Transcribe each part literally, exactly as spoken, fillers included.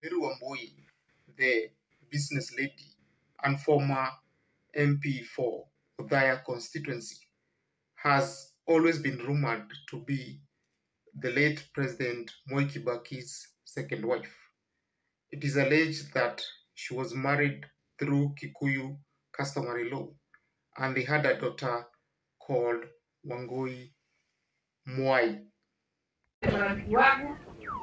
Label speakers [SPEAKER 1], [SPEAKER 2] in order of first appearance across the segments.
[SPEAKER 1] Mary Wambui, the business lady and former M P for Othaya constituency, has always been rumored to be the late President Mwai Kibaki's second wife. It is alleged that she was married through Kikuyu customary law, and they had a daughter called Wambui Mwai.
[SPEAKER 2] Rafiki wangu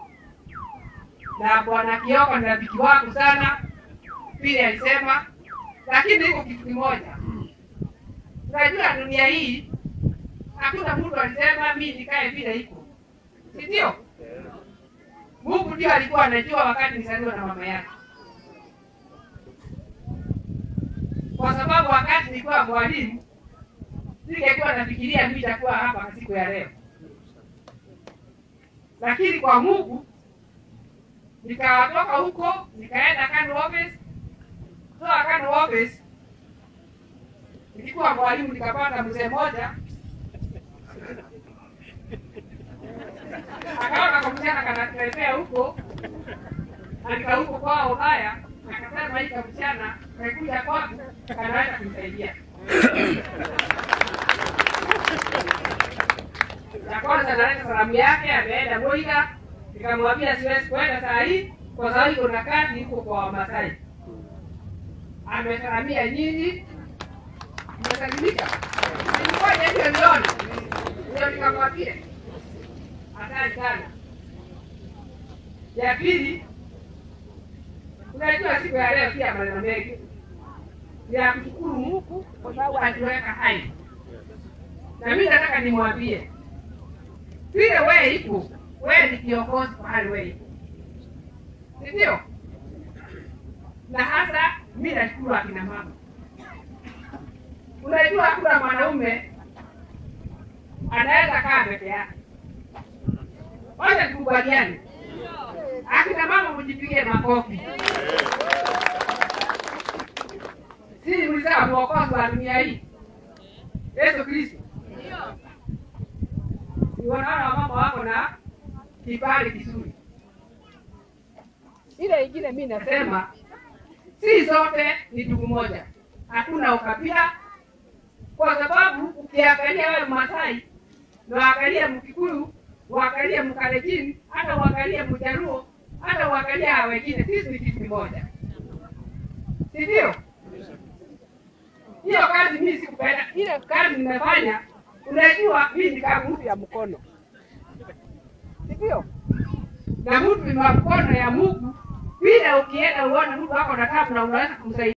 [SPEAKER 2] na bwana Kioko ni rafiki wangu sana, vile alisema, lakini iko kitu kimoja. Unajua dunia hii hakuna mtu alisema mimi nikae vile iko. Si ndio? Mungu ndio alikuwa anajua wakati nizaliwa na mama yake. Kwa sababu wakati nilikuwa mwalimu, ningekuwa nafikiria mimi nitakuwa hapa siku ya leo. Lakini kwa Mungu nikatoka huko nikaenda Kanu office. Toka Kanu office nilikuwa mwalimu, nikapata mzee mmoja akaona kwa msichana kanatembea huko, alika huko kwa Othaya, akasema hii msichana kaikuja kwangu kanaweza kumsaidia. Ya kwanza naleta salamu yake, ameenda Moiga, nikamwambia siwezi kwenda saa hii kwa sababu kuna kazi huko kwa Wamasai. Amesalamia nyinyi, mmesalimika. Nilikuwa nje milioni. Ndio nikamwambia asante sana. Ya pili, unajua siku ya leo pia maneno mengi ya kushukuru Mungu kwa sababu atuweka hai. Na mimi nataka nimwambie vile wewe ipo, wewe ni kiongozi kwa hali wewe. Ndio? Na hasa mimi nashukuru akina mama. Unajua hakuna mwanaume anaweza kaa peke yake. Wacha tukubaliane. Akina mama mjipige makofi. Sisi mlizaa mwokozi wa dunia hii, Yesu Kristo. Ndio. Unaona mama wako na kibali kizuri. Ile ingine mimi nasema si zote ni ndugu moja. Hakuna ukabila, kwa sababu ukiangalia wewe Masai, na uangalia Mkikuyu, uangalia Mkalenjin, hata uangalia Mjaluo, hata uangalia wengine, sisi ni kitu kimoja. Si ndio? Hiyo kazi mimi sikupenda. Ile kazi nimefanya, unajua mimi ni kama mtu ya mkono. Ndio? Na mtu ni mkono ya Mungu. Bila ukienda uone mtu wako na tabu na unaweza kumsaidia.